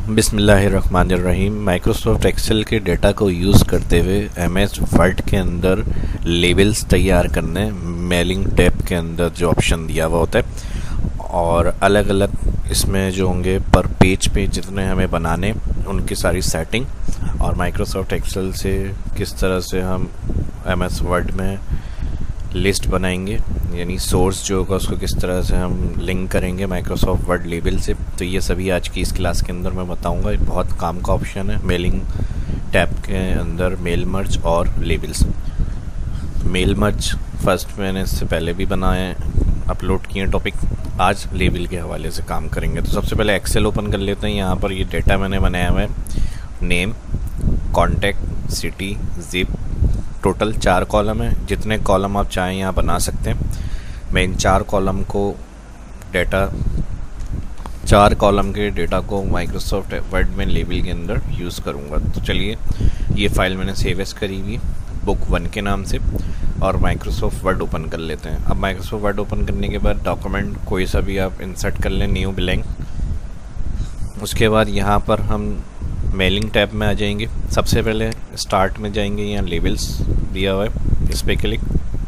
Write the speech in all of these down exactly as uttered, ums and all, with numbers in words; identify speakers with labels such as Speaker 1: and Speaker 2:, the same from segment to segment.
Speaker 1: बिस्मिल्लाहिर्रहमानिर्रहीम। Microsoft Excel के data को यूज़ करते हुए एम एस वर्ड के अंदर लेबल्स तैयार करने, मेलिंग टैब के अंदर जो ऑप्शन दिया हुआ होता है और अलग अलग इसमें जो होंगे पर पेज पे जितने हमें बनाने उनकी सारी सेटिंग और माइक्रोसॉफ्ट एक्सेल से किस तरह से हम एम एस वर्ड में लिस्ट बनाएंगे, यानी सोर्स जो होगा उसको किस तरह से हम लिंक करेंगे माइक्रोसॉफ्ट वर्ड लेबल से। तो ये सभी आज की इस क्लास के अंदर मैं बताऊंगा। बहुत काम का ऑप्शन है मेलिंग टैब के अंदर, मेल मर्ज और लेबल्स। मेल मर्ज फर्स्ट मैंने इससे पहले भी बनाए अपलोड किए टॉपिक, आज लेबल के हवाले से काम करेंगे। तो सबसे पहले एक्सेल ओपन कर लेते हैं। यहाँ पर ये डेटा मैंने बनाया हुआ है, name, contact, city, zip, total चार कॉलम है। जितने कॉलम आप चाहें यहाँ बना सकते हैं। मैं इन चार कॉलम को डेटा चार कॉलम के डेटा को माइक्रोसॉफ्ट वर्ड में लेबल के अंदर यूज़ करूँगा। तो चलिए, ये फाइल मैंने सेव एज करी हुई बुक वन के नाम से और माइक्रोसॉफ्ट वर्ड ओपन कर लेते हैं। अब माइक्रोसॉफ्ट वर्ड ओपन करने के बाद डॉक्यूमेंट कोई सा भी आप इंसर्ट कर लें, न्यू ब्लैंक। उसके बाद यहाँ पर हम मेलिंग टैब में आ जाएंगे। सबसे पहले स्टार्ट में जाएंगे, यहाँ लेबल्स दिया हुआ है, इस पर क्लिक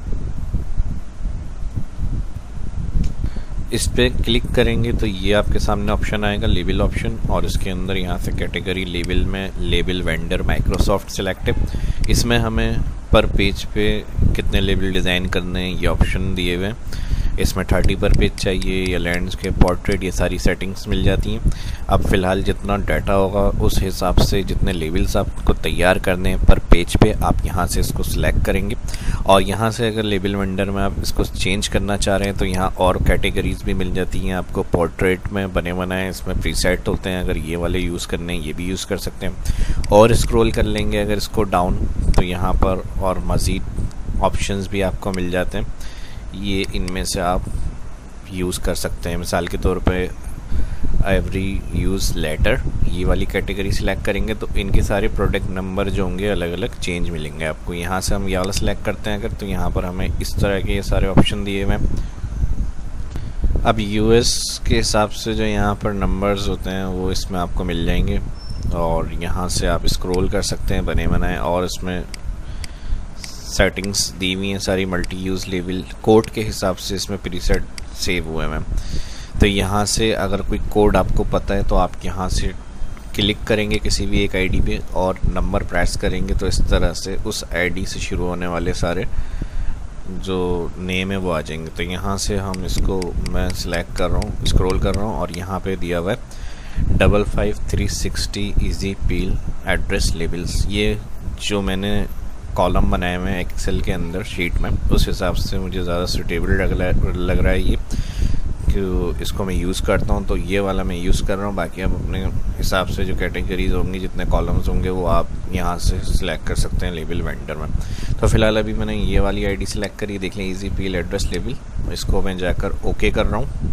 Speaker 1: इस पर क्लिक करेंगे तो ये आपके सामने ऑप्शन आएगा, लेबल ऑप्शन, और इसके अंदर यहाँ से कैटेगरी लेबल में लेबल वेंडर माइक्रोसॉफ्ट सिलेक्ट है। इसमें हमें पर पेज पे कितने लेबल डिज़ाइन करने हैं ये ऑप्शन दिए हुए हैं। इसमें थर्टी पर पेज चाहिए या लैंडस्केप, पोर्ट्रेट, ये सारी सेटिंग्स मिल जाती हैं। अब फ़िलहाल जितना डाटा होगा उस हिसाब से जितने लेबल्स आपको तैयार करने हैं पर पेज पे, आप यहाँ से इसको सिलेक्ट करेंगे। और यहाँ से अगर लेबल वेंडर में आप इसको चेंज करना चाह रहे हैं तो यहाँ और कैटेगरीज भी मिल जाती हैं आपको। पोर्ट्रेट में बने बनाए इसमें प्रीसेट होते हैं, अगर ये वाले यूज़ करने हैं ये भी यूज़ कर सकते हैं। और स्क्रॉल कर लेंगे अगर इसको डाउन तो यहाँ पर और मज़ीद ऑप्शंस भी आपको मिल जाते हैं। ये इनमें से आप यूज़ कर सकते हैं। मिसाल के तौर पे एवरी यूज़ लेटर, ये वाली कैटेगरी सिलेक्ट करेंगे तो इनके सारे प्रोडक्ट नंबर जो होंगे अलग अलग चेंज मिलेंगे आपको। यहाँ से हम ये वाला सिलेक्ट करते हैं अगर, तो यहाँ पर हमें इस तरह के ये सारे ऑप्शन दिए हुए हैं। अब यूएस के हिसाब से जो यहाँ पर नंबर्स होते हैं वो इसमें आपको मिल जाएंगे और यहाँ से आप स्क्रॉल कर सकते हैं बने बनाए, और इसमें सेटिंग्स दी हुई हैं सारी। मल्टी यूज़ लेबल कोड के हिसाब से इसमें प्रीसेट सेव हुए हैं। तो यहाँ से अगर कोई कोड आपको पता है तो आप यहाँ से क्लिक करेंगे किसी भी एक आईडी पे और नंबर प्रेस करेंगे तो इस तरह से उस आईडी से शुरू होने वाले सारे जो नेम है वो आ जाएंगे। तो यहाँ से हम इसको मैं सिलेक्ट कर रहा हूँ, स्क्रॉल कर रहा हूँ और यहाँ पे दिया हुआ है double five three sixty easy peel address labels. ये जो मैंने कॉलम बनाए हुए हैं एक्सेल के अंदर शीट में, उस हिसाब से मुझे ज़्यादा सूटेबल लग रहा है ये, कि इसको मैं यूज़ करता हूँ। तो ये वाला मैं यूज़ कर रहा हूँ। बाकी आप अपने हिसाब से जो कैटेगरीज होंगी, जितने कॉलम्स होंगे वो आप यहाँ से सिलेक्ट कर सकते हैं लेबल वेंडर में। तो फ़िलहाल अभी मैंने ये वाली आईडी सिलेक्ट करी, देख लें इजी पील एड्रेस लेबल। इसको मैं जाकर ओके कर रहा हूँ।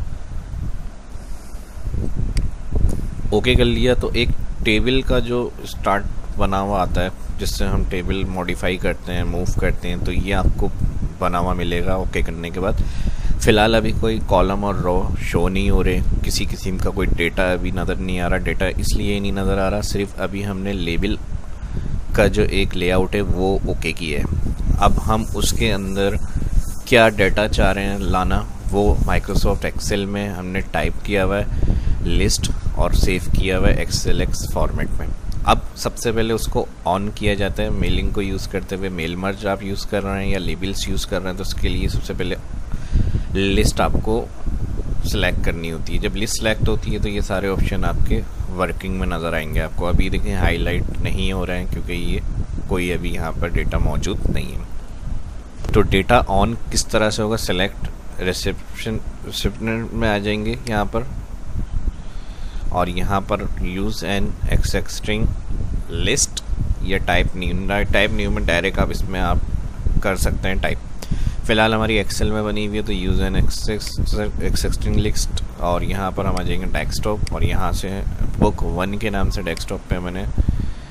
Speaker 1: ओके कर लिया तो एक टेबल का जो स्टार्ट बना हुआ आता है जिससे हम टेबल मॉडिफाई करते हैं, मूव करते हैं, तो ये आपको बना हुआ मिलेगा ओके करने के बाद। फ़िलहाल अभी कोई कॉलम और रो शो नहीं हो रहे, किसी किस्म का कोई डेटा अभी नज़र नहीं आ रहा। डेटा इसलिए नहीं नज़र आ रहा, सिर्फ अभी हमने लेबल का जो एक लेआउट है वो ओके किया है। अब हम उसके अंदर क्या डाटा चाह रहे हैं लाना, वो माइक्रोसॉफ्ट एक्सेल में हमने टाइप किया हुआ है लिस्ट और सेव किया हुआ है एक्सेल एक्स फॉर्मेट में। अब सबसे पहले उसको ऑन किया जाता है मेलिंग को यूज़ करते हुए। मेल मर्ज आप यूज़ कर रहे हैं या लेबल्स यूज़ कर रहे हैं तो उसके लिए सबसे पहले लिस्ट आपको सिलेक्ट करनी होती है। जब लिस्ट सिलेक्ट होती है तो ये सारे ऑप्शन आपके वर्किंग में नज़र आएंगे आपको। अभी देखें हाईलाइट नहीं हो रहे हैं क्योंकि ये कोई अभी यहाँ पर डेटा मौजूद नहीं है। तो डेटा ऑन किस तरह से होगा, सेलेक्ट रिसेप्शन रिसिप्टेंट में आ जाएंगे यहाँ पर, और यहाँ पर यूज़ एन एक्सेस्टिंग लिस्ट या टाइप न्यू। टाइप न्यू में डायरेक्ट आप इसमें आप कर सकते हैं टाइप। फ़िलहाल हमारी एक्सेल में बनी हुई है तो यूज़ एन एक्सेस्टिंग लिस्ट, और यहाँ पर हम आ जाएंगे डेस्कटॉप, और यहाँ से बुक वन के नाम से डेस्कटॉप पे मैंने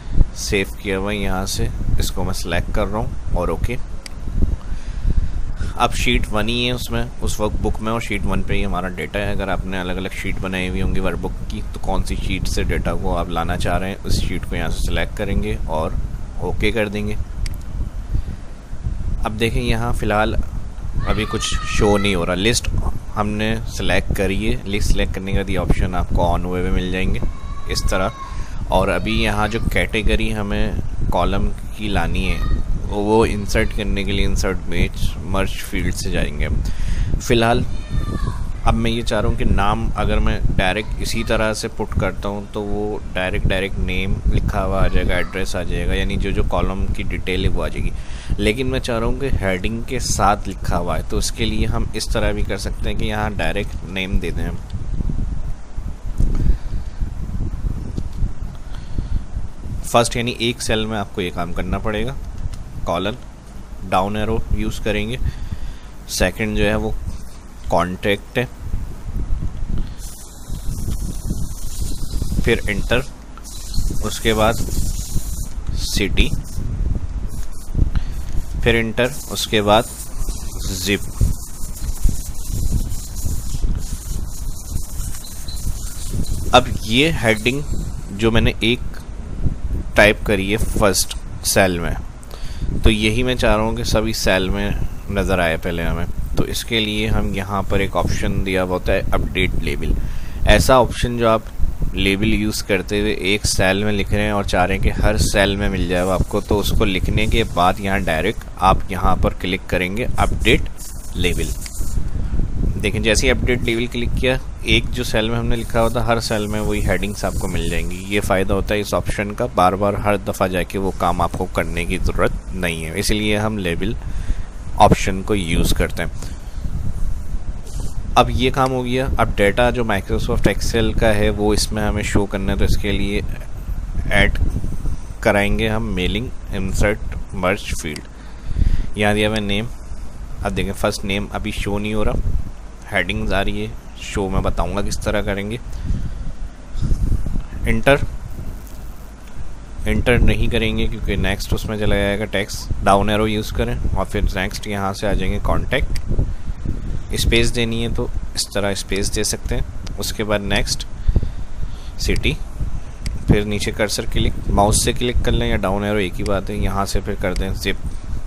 Speaker 1: सेव किया हुआ है। यहाँ से इसको मैं सिलेक्ट कर रहा हूँ और ओके। अब शीट वन ही है उसमें, उस वक्त बुक में, और शीट वन पे ही हमारा डेटा है। अगर आपने अलग अलग शीट बनाई हुई होंगी वर्कबुक की, तो कौन सी शीट से डेटा को आप लाना चाह रहे हैं उस शीट को यहाँ से सिलेक्ट करेंगे और ओके कर देंगे। अब देखें यहाँ फ़िलहाल अभी कुछ शो नहीं हो रहा। लिस्ट हमने सेलेक्ट करी है, लिस्ट सेलेक्ट करने के बाद ये ऑप्शन आपको ऑन हुए हुए मिल जाएंगे इस तरह। और अभी यहाँ जो कैटेगरी हमें कॉलम की लानी है वो इंसर्ट करने के लिए इंसर्ट मेज मर्ज फील्ड से जाएंगे। फ़िलहाल अब मैं ये चाह रहा हूँ कि नाम अगर मैं डायरेक्ट इसी तरह से पुट करता हूँ तो वो डायरेक्ट डायरेक्ट नेम लिखा हुआ आ जाएगा, एड्रेस आ जाएगा, यानी जो जो कॉलम की डिटेल है वो आ जाएगी। लेकिन मैं चाह रहा हूँ कि हेडिंग के साथ लिखा हुआ है, तो उसके लिए हम इस तरह भी कर सकते हैं कि यहाँ डायरेक्ट नेम दे दें हम। फर्स्ट यानी एक सेल में आपको ये काम करना पड़ेगा, कॉलन डाउन एरो यूज़ करेंगे। सेकंड जो है वो कॉन्टैक्ट है, फिर इंटर, उसके बाद सिटी, फिर इंटर, उसके बाद जिप। अब ये हेडिंग जो मैंने एक टाइप करी है फर्स्ट सेल में, तो यही मैं चाह रहा हूँ कि सभी सेल में नज़र आए पहले हमें। तो इसके लिए हम यहाँ पर एक ऑप्शन दिया हुआ होता है अपडेट लेबल। ऐसा ऑप्शन जो आप लेबल यूज़ करते हुए एक सेल में लिख रहे हैं और चाह रहे हैं कि हर सेल में मिल जाए आपको, तो उसको लिखने के बाद यहाँ डायरेक्ट आप यहाँ पर क्लिक करेंगे अपडेट लेबल। देखें जैसे ही अपडेट लेबल क्लिक किया, एक जो सेल में हमने लिखा होता हर सेल में वही हेडिंग्स आपको मिल जाएंगी। ये फ़ायदा होता है इस ऑप्शन का, बार बार हर दफ़ा जाके वो काम आपको करने की ज़रूरत नहीं है, इसलिए हम लेबल ऑप्शन को यूज़ करते हैं। अब ये काम हो गया। अब डेटा जो माइक्रोसॉफ्ट एक्सेल का है वो इसमें हमें शो करना है, तो इसके लिए ऐड कराएंगे हम मेलिंग इंसर्ट मर्ज फील्ड। यहाँ दिया हुआ नेम। अब देखें फर्स्ट नेम अभी शो नहीं हो रहा, हेडिंग्स आ रही है शो, मैं बताऊंगा किस तरह करेंगे। इंटर इंटर नहीं करेंगे क्योंकि नेक्स्ट उसमें चला जाएगा टेक्स्ट। डाउन एरो यूज़ करें और फिर नेक्स्ट यहाँ से आ जाएंगे कॉन्टैक्ट। स्पेस देनी है तो इस तरह स्पेस दे सकते हैं। उसके बाद नेक्स्ट सिटी, फिर नीचे कर्सर क्लिक, माउस से क्लिक कर लें या डाउन एरो एक ही बात है, यहाँ से फिर कर दें जिप।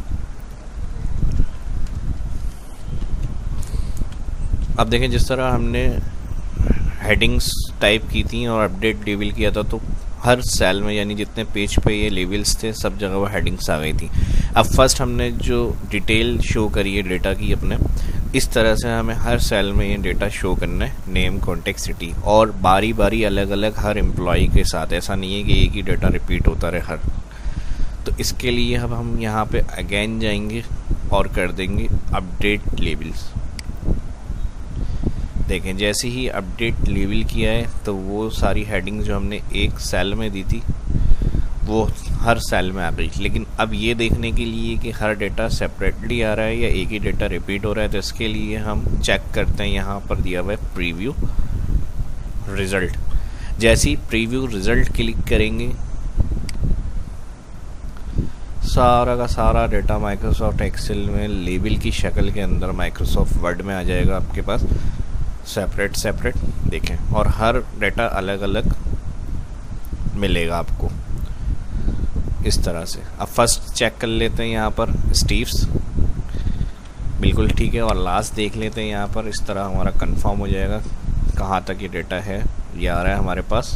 Speaker 1: अब देखें जिस तरह हमने हेडिंग्स टाइप की थी और अपडेट लेबल किया था, तो हर सेल में यानी जितने पेज पे ये लेबल्स थे सब जगह वो हेडिंग्स आ गई थी। अब फर्स्ट हमने जो डिटेल शो करी है डेटा की अपने, इस तरह से हमें हर सेल में ये डेटा शो करना है, नेम कॉन्टैक्ट सिटी, और बारी बारी अलग अलग हर एम्प्लॉई के साथ। ऐसा नहीं है कि एक ही डेटा रिपीट होता रहे हर। तो इसके लिए अब हम यहाँ पे अगेन जाएंगे और कर देंगे अपडेट लेबल्स। देखें जैसे ही अपडेट लेबल किया है तो वो सारी हेडिंग जो हमने एक सेल में दी थी वो हर सेल में आ गई। लेकिन अब ये देखने के लिए कि हर डेटा सेपरेटली आ रहा है या एक ही डेटा रिपीट हो रहा है, तो इसके लिए हम चेक करते हैं, यहाँ पर दिया हुआ है प्रीव्यू रिज़ल्ट। जैसे ही प्रीव्यू रिज़ल्ट क्लिक करेंगे, सारा का सारा डेटा माइक्रोसॉफ्ट एक्सेल में लेबल की शक्ल के अंदर माइक्रोसॉफ्ट वर्ड में आ जाएगा आपके पास, सेपरेट सेपरेट। देखें, और हर डेटा अलग अलग मिलेगा आपको इस तरह से। अब फर्स्ट चेक कर लेते हैं यहाँ पर स्टीव्स, बिल्कुल ठीक है। और लास्ट देख लेते हैं यहाँ पर, इस तरह हमारा कंफर्म हो जाएगा कहाँ तक ये डेटा है। ये आ रहा है हमारे पास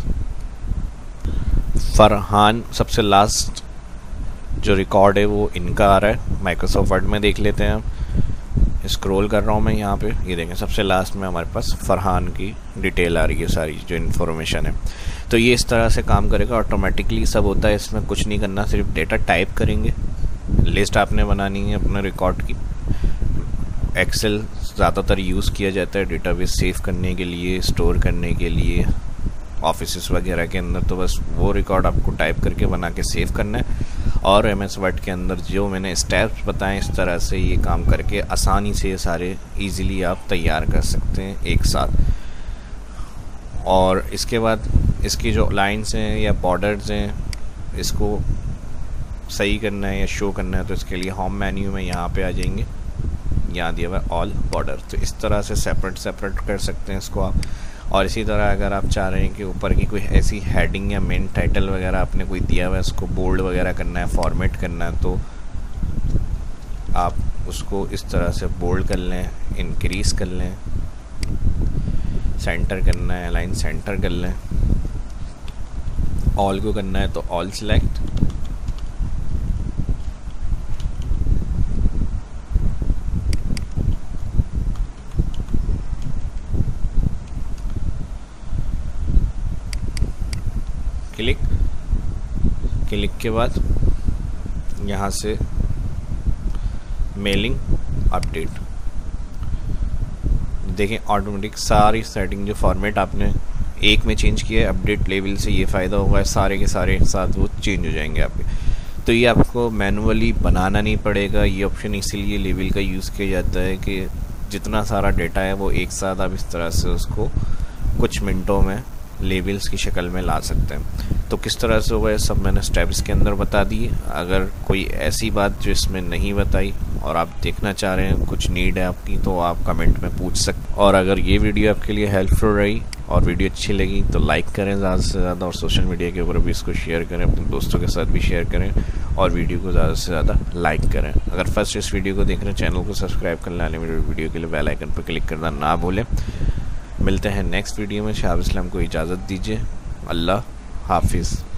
Speaker 1: फरहान, सबसे लास्ट जो रिकॉर्ड है वो इनका आ रहा है माइक्रोसॉफ्ट वर्ड में। देख लेते हैं, हम स्क्रॉल कर रहा हूँ मैं यहाँ पे, ये देखें सबसे लास्ट में हमारे पास फरहान की डिटेल आ रही है, सारी जो इन्फॉर्मेशन है। तो ये इस तरह से काम करेगा, ऑटोमेटिकली सब होता है, इसमें कुछ नहीं करना, सिर्फ डेटा टाइप करेंगे। लिस्ट आपने बनानी है अपने रिकॉर्ड की। एक्सेल ज़्यादातर यूज़ किया जाता है डेटाबेस सेव करने के लिए, स्टोर करने के लिए ऑफिस वगैरह के अंदर, तो बस वो रिकॉर्ड आपको टाइप करके बना के सेव करना है। और एम एस वर्ड के अंदर जो मैंने स्टेप्स बताएं, इस तरह से ये काम करके आसानी से ये सारे इजीली आप तैयार कर सकते हैं एक साथ। और इसके बाद इसकी जो लाइंस हैं या बॉर्डर्स हैं, इसको सही करना है या शो करना है, तो इसके लिए होम मेन्यू में यहाँ पे आ जाएंगे, यहाँ दिया हुआ है ऑल बॉर्डर। तो इस तरह से सेपरेट सेपरेट कर सकते हैं इसको आप। और इसी तरह अगर आप चाह रहे हैं कि ऊपर की कोई ऐसी हेडिंग या मेन टाइटल वगैरह आपने कोई दिया हुआ है, उसको बोल्ड वगैरह करना है, फॉर्मेट करना है, तो आप उसको इस तरह से बोल्ड कर लें, इंक्रीज़ कर लें, सेंटर करना है अलाइन सेंटर कर लें। ऑल को करना है तो ऑल सिलेक्ट, क्लिक, क्लिक के बाद यहाँ से मेलिंग अपडेट, देखें ऑटोमेटिक सारी सेटिंग जो फॉर्मेट आपने एक में चेंज किया है अपडेट लेवल से, ये फ़ायदा होगा सारे के सारे एक साथ वो चेंज हो जाएंगे आपके। तो ये आपको मैनुअली बनाना नहीं पड़ेगा, ये ऑप्शन इसीलिए लेवल का यूज़ किया जाता है कि जितना सारा डेटा है वो एक साथ आप इस तरह से उसको कुछ मिनटों में लेवल्स की शक्ल में ला सकते हैं। तो किस तरह से होगा ये सब मैंने स्टेप्स के अंदर बता दिए। अगर कोई ऐसी बात जो इसमें नहीं बताई और आप देखना चाह रहे हैं, कुछ नीड है आपकी, तो आप कमेंट में पूछ सकते। और अगर ये वीडियो आपके लिए हेल्पफुल रही और वीडियो अच्छी लगी तो लाइक करें ज़्यादा से ज़्यादा, और सोशल मीडिया के ऊपर भी इसको शेयर करें, अपने दोस्तों के साथ भी शेयर करें, और वीडियो को ज़्यादा से ज़्यादा लाइक करें। अगर फर्स्ट इस वीडियो को देख रहे हैं, चैनल को सब्सक्राइब कर लें, मेरे वीडियो के लिए बेल आइकन पर क्लिक करना ना भूलें। मिलते हैं नेक्स्ट वीडियो में। शाह इस्लाम को इजाज़त दीजिए। अल्लाह हाफिज़।